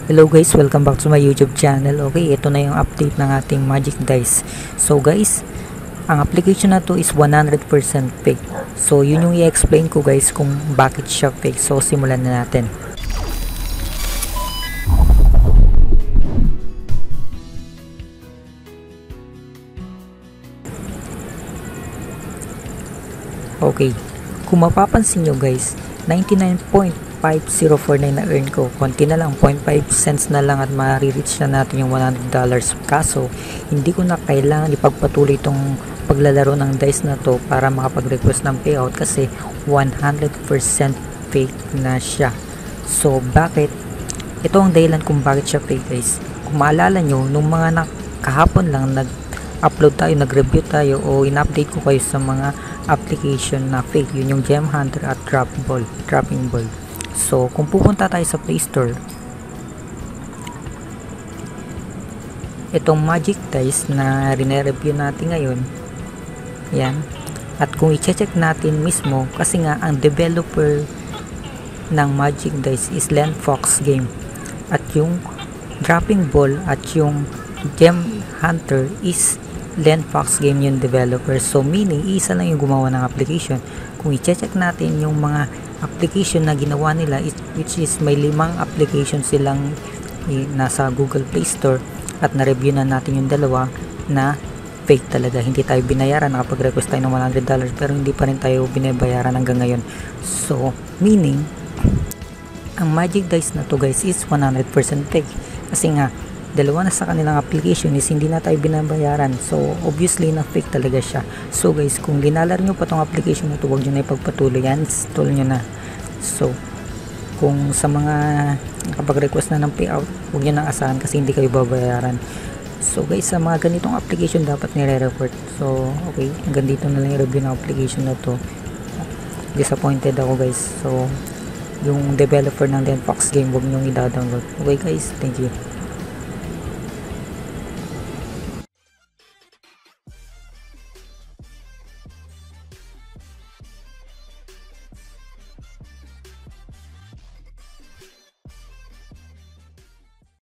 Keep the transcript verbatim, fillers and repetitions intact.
Hello guys, welcome back to my YouTube channel. Okay, ito na yung update ng ating Magic Dice. So guys, ang application na to is one hundred percent fake. So yun yung i-explain ko guys kung bakit siya fake. So simulan na natin. Okay, kung mapapansin nyo guys, ninety-nine point five zero four nine na earn ko, konti na lang, zero point five cents na lang at ma-reach na natin yung one hundred dollars. Kaso hindi ko na kailangan ipagpatuloy itong paglalaro ng dice na to para makapag-request ng payout kasi one hundred percent fake na siya. So bakit? Ito ang dahilan kung bakit siya fake guys. Kung maalala nyo, nung mga kahapon lang nag-upload tayo, nag-review tayo o in-update ko kayo sa mga application na fake, yun yung Gem Hunter at Drop Ball, Dropping Ball. So, kung pupunta tayo sa Play Store, itong Magic Dice na rine-review natin ngayon, yan, at kung i-check natin mismo, kasi nga ang developer ng Magic Dice is Lenfox Game, at yung Dropping Ball at yung Gem Hunter is Lenfox Game yung developer. So meaning isa lang yung gumawa ng application. Kung i-check natin yung mga application na ginawa nila, which is may limang application silang nasa Google Play Store, at na-review na natin yung dalawa na fake talaga. Hindi tayo binayaran, nakapag-request tayo ng one hundred dollars pero hindi pa rin tayo binabayaran hanggang ngayon. So meaning ang Magic Dice na to guys is one hundred percent fake kasi nga dalawa na sa kanilang application is hindi na tayo binabayaran. So obviously na fake talaga siya. So guys, kung linalar nyo pa tong application na to, huwag nyo na ipagpatuloy yan, install nyo na. So kung sa mga nakapag-request na ng payout, huwag nyo nang asahan kasi hindi kayo babayaran. So guys, sa mga ganitong application dapat nire-report. So okay, hanggang dito na lang yung review ng application na to. Disappointed ako guys. So yung developer ng Lenfox Game, huwag nyo i-download. Okay guys, thank you.